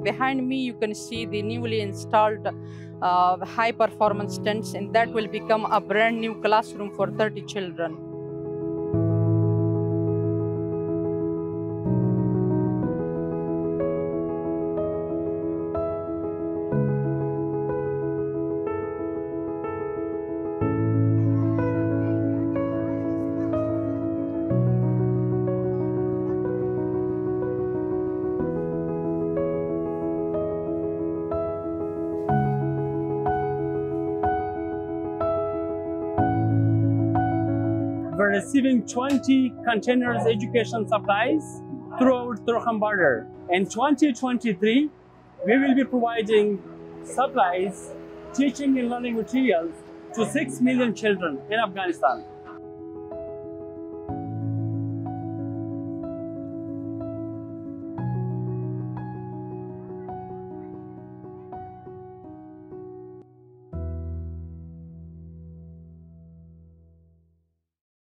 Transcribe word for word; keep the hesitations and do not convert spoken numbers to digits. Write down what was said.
behind me, you can see the newly installed uh, high-performance tents, and that will become a brand new classroom for thirty children. We're receiving twenty containers education supplies throughout Turkhan border. In twenty twenty-three, we will be providing supplies, teaching and learning materials to six million children in Afghanistan.